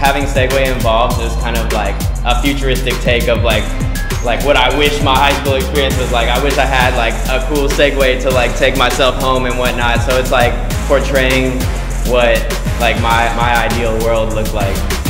having Segway involved is kind of like a futuristic take of like what I wish my high school experience was like. I wish I had like a cool Segway to like take myself home and whatnot. So it's like portraying what like my ideal world looked like.